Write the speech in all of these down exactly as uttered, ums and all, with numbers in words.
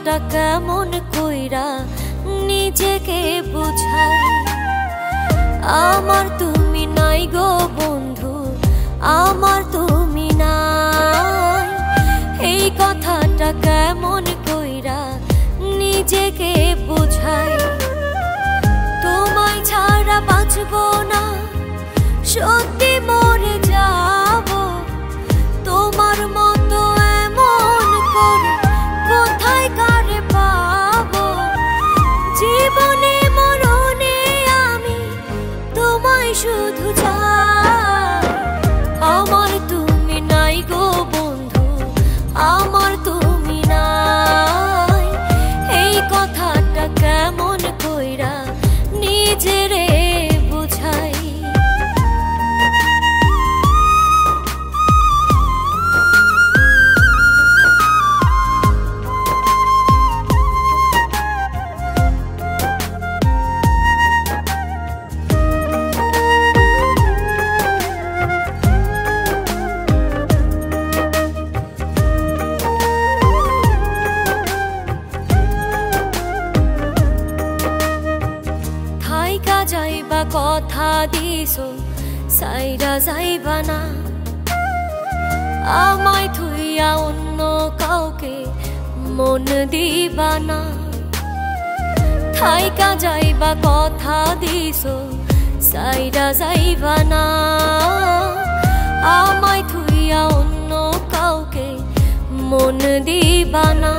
কথাটা কেমন কইরা নিজেকে বুঝাই। আমার তুমি নাই গো বন্ধু, আমার তুমি নাই, এই কথাটা কেমন কইরা নিজেকে বুঝাই। তোমায় ছাড়া বাঁচবো না, সত্যি মরে যাব। তোমার মতো এমন করে কোথায় কারে পাবো? জীবনে মরণে আমি তোমায় শুধু চাই। আমার তুমি নাই গো বন্ধু, আমার তুমি নাই, এই কথাটা কেমন কইরা নিজেরে বুঝাই। থাইকা যাইবা কথা দিছো, সাইরা যাইবা না। আমায় থুইয়া অন্য কাউকে মন দিবা না। থাইকা যাইবা কথা দিছো, সাইরা যাইবা না। আমায় থুইয়া অন্য কাউকে মন দিবা না।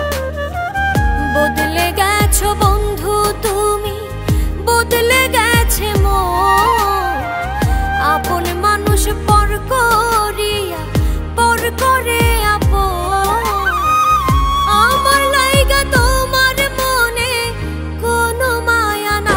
বদলে গেছো বন্ধু তুমি, বদলে গেছে মন। আপন মানুষ পর করিয়া পর করে আপন। আমার লাইগা তোমার মনে কোনো মায়া না।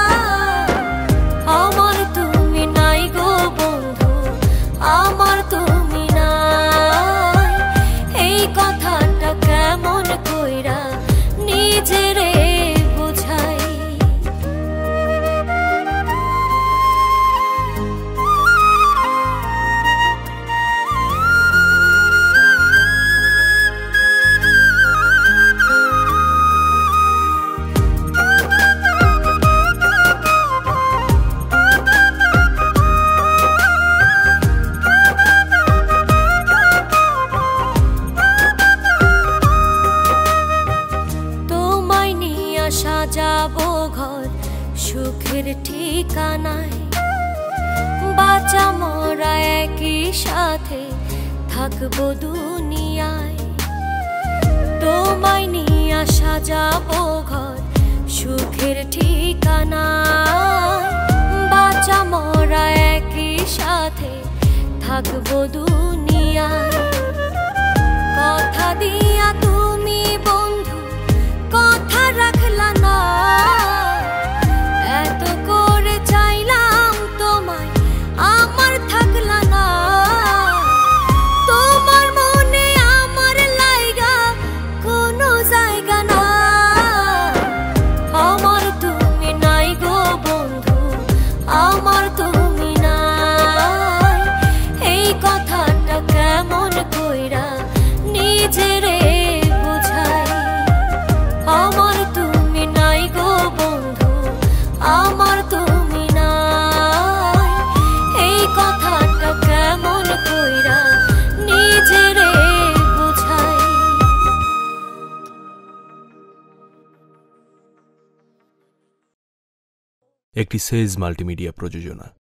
আমার তুমি নাই গো বন্ধু, আমার তুমি নাই, এই কথাটা কেমন কইরা নিজেরে বুঝাই। সাজাবো ঘর সুখের ঠিকানায়, বাঁচা মরা একই সাথে থাকবো দুনিয়ায়। তোমায় নিয়া সাজাবো ঘর সুখের ঠিকানায়, বাঁচা মরা একই সাথে থাকবো দুনিয়ায়। কথা দিয়া তুমি বন্ধু কথা রাখলা না। এত করে চাইলাম তোমায়, আমার থাকলা না। তোমার মনে আমার লাইগা কোনো জায়গা না। আমার তুমি নাই গো বন্ধু, আমার তুমি নাই, এই কথাটা কেমন কইরা নিজেরে বুঝাই। আমার তুমি নাই গো বন্ধু, আমার তুমি নাই, এই কথাটা কেমন কইরা নিজেরে বুঝাই। একটি সেজ মাল্টিমিডিয়া প্রযোজনা।